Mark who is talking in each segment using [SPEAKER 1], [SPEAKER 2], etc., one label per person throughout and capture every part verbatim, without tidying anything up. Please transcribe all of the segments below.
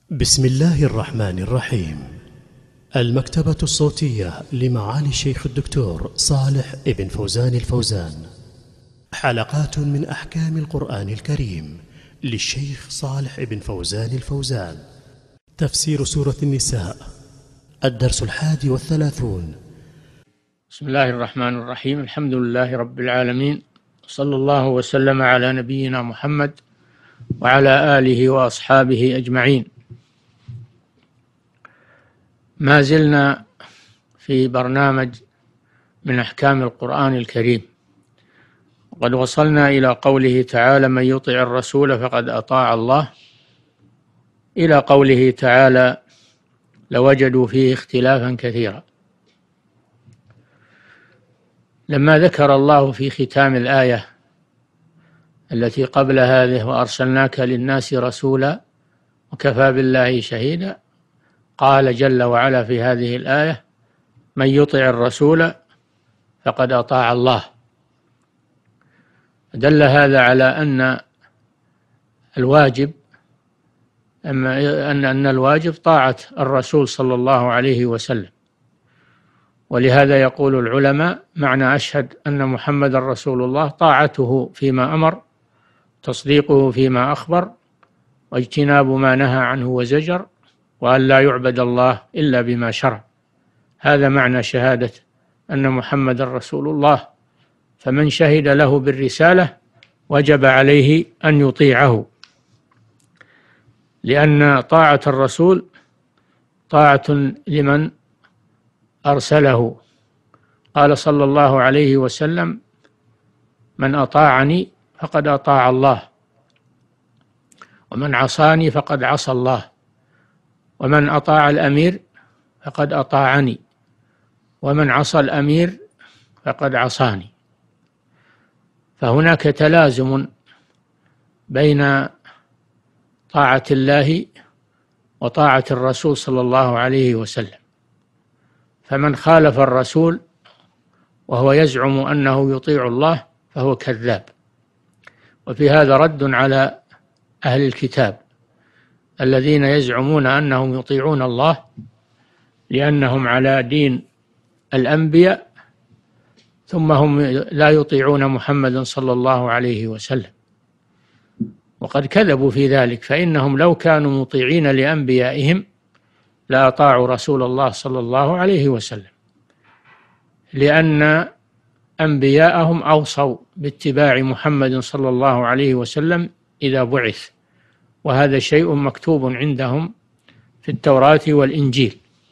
[SPEAKER 1] بسم الله الرحمن الرحيم. المكتبة الصوتية لمعالي الشيخ الدكتور صالح ابن فوزان الفوزان، حلقات من أحكام القرآن الكريم للشيخ صالح ابن فوزان الفوزان. تفسير سورة النساء، الدرس الحادي والثلاثون.
[SPEAKER 2] بسم الله الرحمن الرحيم. الحمد لله رب العالمين، صلى الله وسلم على نبينا محمد وعلى آله وأصحابه أجمعين. ما زلنا في برنامج من أحكام القرآن الكريم، وقد وصلنا إلى قوله تعالى: من يطع الرسول فقد أطاع الله، إلى قوله تعالى: لوجدوا فيه اختلافا كثيرا. لما ذكر الله في ختام الآية التي قبل هذه: وأرسلناك للناس رسولا وكفى بالله شهيدا، قال جل وعلا في هذه الآية: من يطع الرسول فقد أطاع الله. دل هذا على أن الواجب أن أن الواجب طاعة الرسول صلى الله عليه وسلم. ولهذا يقول العلماء: معنى أشهد أن محمد رسول الله طاعته فيما أمر، تصديقه فيما أخبر، واجتناب ما نهى عنه وزجر، وأن لا يعبد الله إلا بما شرع. هذا معنى شهادة أن محمد رسول الله. فمن شهد له بالرسالة وجب عليه أن يطيعه، لأن طاعة الرسول طاعة لمن أرسله. قال صلى الله عليه وسلم: من أطاعني فقد أطاع الله، ومن عصاني فقد عصى الله، ومن أطاع الأمير فقد أطاعني، ومن عصى الأمير فقد عصاني. فهناك تلازم بين طاعة الله وطاعة الرسول صلى الله عليه وسلم. فمن خالف الرسول وهو يزعم أنه يطيع الله فهو كذاب. وفي هذا رد على أهل الكتاب الذين يزعمون أنهم يطيعون الله لأنهم على دين الأنبياء، ثم هم لا يطيعون محمد صلى الله عليه وسلم، وقد كذبوا في ذلك. فإنهم لو كانوا مطيعين لأنبيائهم لأطاعوا رسول الله صلى الله عليه وسلم، لأن أنبياءهم أوصوا باتباع محمد صلى الله عليه وسلم إذا بعث، وهذا شيء مكتوب عندهم في التوراة والإنجيل.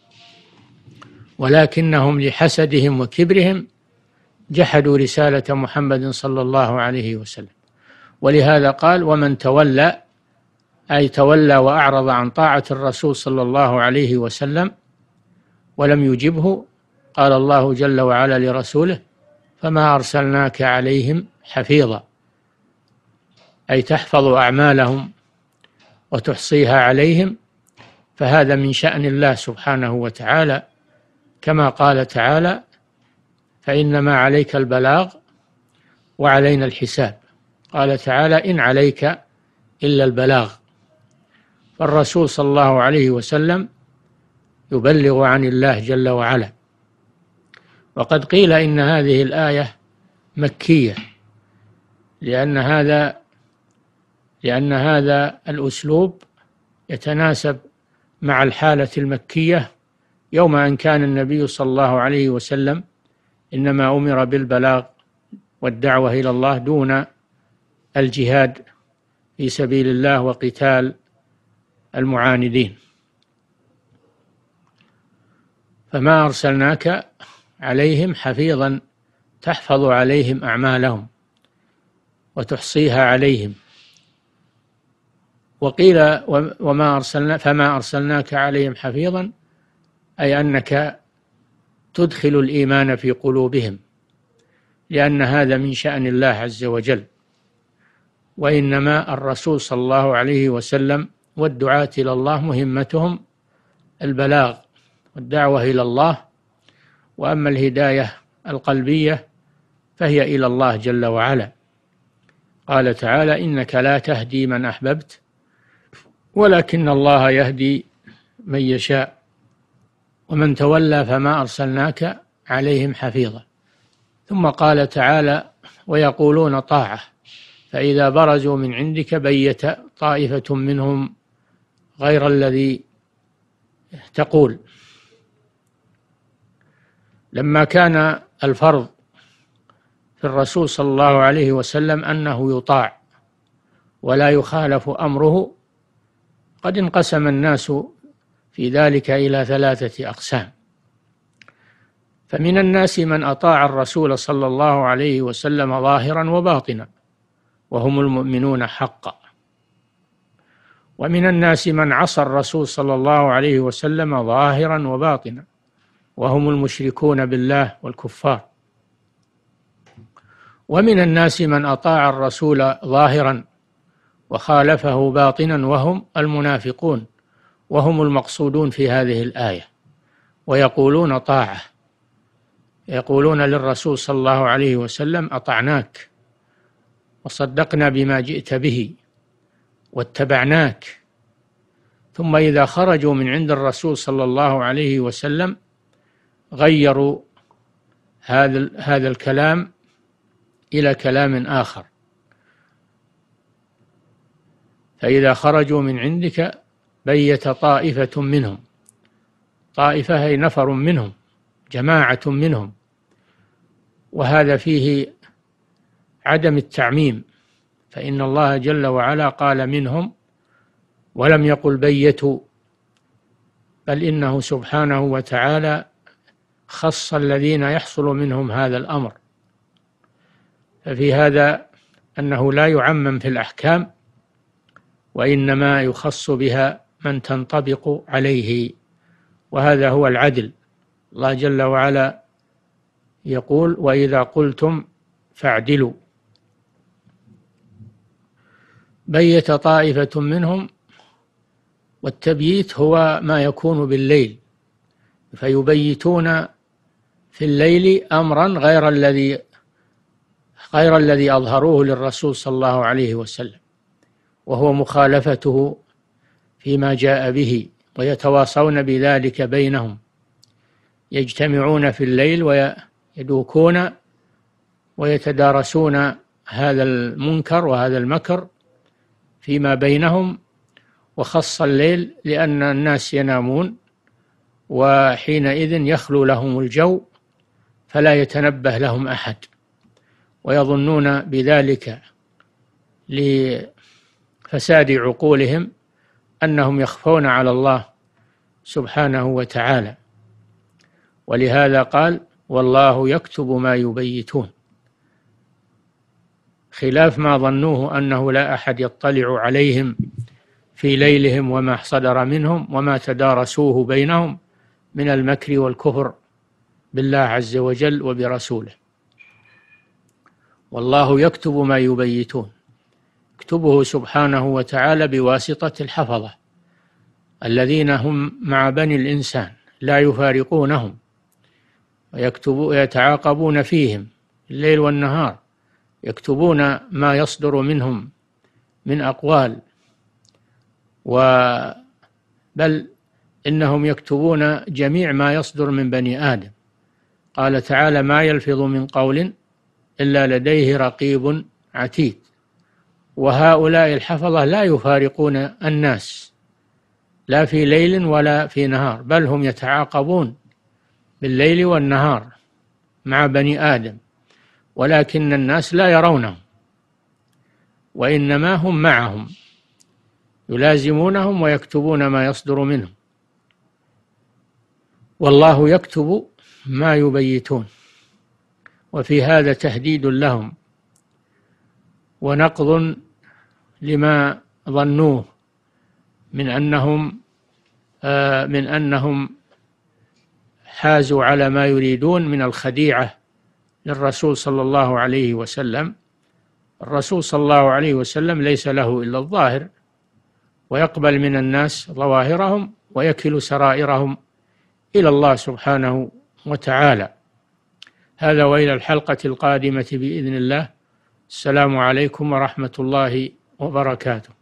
[SPEAKER 2] ولكنهم لحسدهم وكبرهم جحدوا رسالة محمد صلى الله عليه وسلم. ولهذا قال: ومن تولى، أي تولى وأعرض عن طاعة الرسول صلى الله عليه وسلم ولم يجبه، قال الله جل وعلا لرسوله: فما أرسلناك عليهم حفيظا، أي تحفظ أعمالهم وتحصيها عليهم. فهذا من شأن الله سبحانه وتعالى، كما قال تعالى: فإنما عليك البلاغ وعلينا الحساب. قال تعالى: إن عليك إلا البلاغ. فالرسول صلى الله عليه وسلم يبلغ عن الله جل وعلا. وقد قيل إن هذه الآية مكية، لأن هذا لأن هذا الأسلوب يتناسب مع الحالة المكية يوم أن كان النبي صلى الله عليه وسلم إنما أمر بالبلاغ والدعوة إلى الله دون الجهاد في سبيل الله وقتال المعاندين. فما أرسلناك عليهم حفيظا، تحفظ عليهم أعمالهم وتحصيها عليهم. وقيل: وما أرسلنا فما أرسلناك عليهم حفيظا، أي أنك تدخل الإيمان في قلوبهم، لأن هذا من شأن الله عز وجل. وإنما الرسول صلى الله عليه وسلم والدعاة إلى الله مهمتهم البلاغ والدعوة إلى الله، وأما الهداية القلبية فهي إلى الله جل وعلا. قال تعالى: إنك لا تهدي من أحببت ولكن الله يهدي من يشاء، ومن تولى فما أرسلناك عليهم حفيظا. ثم قال تعالى: ويقولون طاعة، فإذا برزوا من عندك بيت طائفة منهم غير الذي تقول. لما كان الفرض في الرسول صلى الله عليه وسلم أنه يطاع ولا يخالف أمره، قد انقسم الناس في ذلك إلى ثلاثة أقسام. فمن الناس من أطاع الرسول صلى الله عليه وسلم ظاهرا وباطنا، وهم المؤمنون حقا. ومن الناس من عصى الرسول صلى الله عليه وسلم ظاهرا وباطنا، وهم المشركون بالله والكفار. ومن الناس من أطاع الرسول ظاهرا وخالفه باطنا، وهم المنافقون، وهم المقصودون في هذه الآية. ويقولون طاعة، يقولون للرسول صلى الله عليه وسلم: أطعناك وصدقنا بما جئت به واتبعناك. ثم إذا خرجوا من عند الرسول صلى الله عليه وسلم غيروا هذا هذا الكلام إلى كلام آخر. فإذا خرجوا من عندك بيت طائفة منهم، طائفة هي نفر منهم، جماعة منهم، وهذا فيه عدم التعميم، فإن الله جل وعلا قال منهم ولم يقل بيتوا، بل إنه سبحانه وتعالى خص الذين يحصل منهم هذا الأمر. ففي هذا أنه لا يعمم في الأحكام، وإنما يخص بها من تنطبق عليه، وهذا هو العدل. الله جل وعلا يقول: وإذا قلتم فاعدلوا. بيت طائفة منهم، والتبييت هو ما يكون بالليل، فيبيتون في الليل أمرا غير الذي غير الذي أظهروه للرسول صلى الله عليه وسلم، وهو مخالفته فيما جاء به، ويتواصون بذلك بينهم، يجتمعون في الليل ويدوكون ويتدارسون هذا المنكر وهذا المكر فيما بينهم. وخص الليل لأن الناس ينامون، وحينئذ يخلو لهم الجو فلا يتنبه لهم أحد، ويظنون بذلك لفساد عقولهم أنهم يخفون على الله سبحانه وتعالى. ولهذا قال: والله يكتب ما يبيتون، خلاف ما ظنوه أنه لا أحد يطلع عليهم في ليلهم وما صدر منهم وما تدارسوه بينهم من المكر والكفر بالله عز وجل وبرسوله. والله يكتب ما يبيتون، يكتبه سبحانه وتعالى بواسطة الحفظة الذين هم مع بني الإنسان لا يفارقونهم، ويتعاقبون فيهم الليل والنهار، يكتبون ما يصدر منهم من أقوال، بل إنهم يكتبون جميع ما يصدر من بني آدم. قال تعالى: ما يلفظ من قول إلا لديه رقيب عتيد. وهؤلاء الحفظة لا يفارقون الناس لا في ليل ولا في نهار، بل هم يتعاقبون بالليل والنهار مع بني آدم، ولكن الناس لا يرونهم، وإنما هم معهم يلازمونهم ويكتبون ما يصدر منهم. والله يكتب ما يبيتون. وفي هذا تهديد لهم ونقض لما ظنوه من أنهم آه من أنهم حازوا على ما يريدون من الخديعة للرسول صلى الله عليه وسلم. الرسول صلى الله عليه وسلم ليس له إلا الظاهر، ويقبل من الناس ظواهرهم ويكل سرائرهم إلى الله سبحانه وتعالى. هذا، وإلى الحلقة القادمة بإذن الله. السلام عليكم ورحمة الله وبركاته.